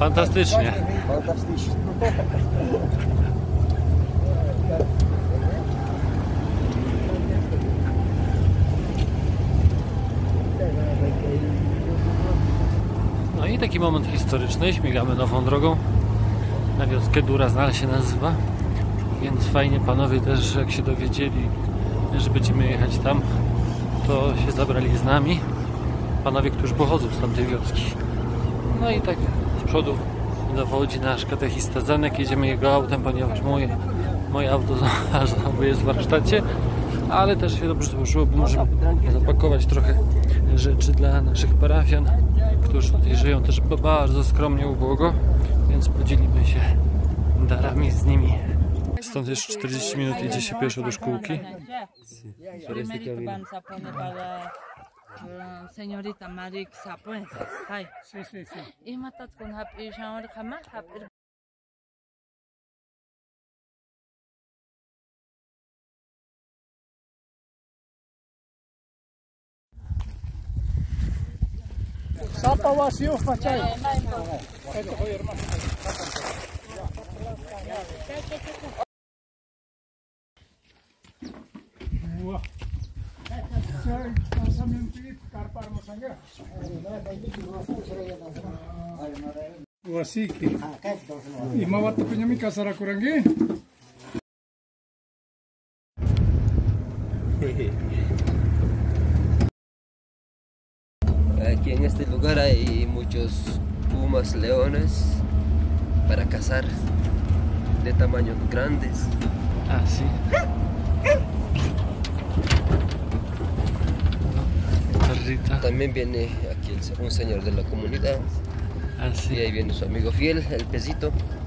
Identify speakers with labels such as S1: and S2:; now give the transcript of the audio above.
S1: Fantastycznie.
S2: Fantastycznie.
S1: No i taki moment historyczny. Śmigamy nową drogą na wioskę Duraznar się nazywa. Więc fajnie panowie też, jak się dowiedzieli, że będziemy jechać tam, to się zabrali z nami. Panowie, którzy pochodzą z tamtej wioski. No i tak z przodu dowodzi nasz katechista Zenek. Jedziemy jego autem, ponieważ moje auto znowu jest w warsztacie. Ale też się dobrze złożyło, bo możemy zapakować trochę rzeczy dla naszych parafian, którzy tutaj żyją też bardzo skromnie, ubogo. Więc podzielimy się darami z nimi. Stąd jeszcze 40 minut idzie się pieszo do szkółki.
S3: Señorita Marixa, pues, ay. Sí, sí, sí. Y matat con happy shower kama happy.
S2: Sapa wasiu facay.
S4: Wasiki. Imawat punya mika sara kurangi.
S5: Aquí en este lugar hay muchos pumas, leones para cazar de tamaños grandes.
S1: Ah, sí.
S5: También viene aquí un señor de la comunidad.
S1: Ah, sí.
S5: Y ahí viene su amigo fiel, el pesito.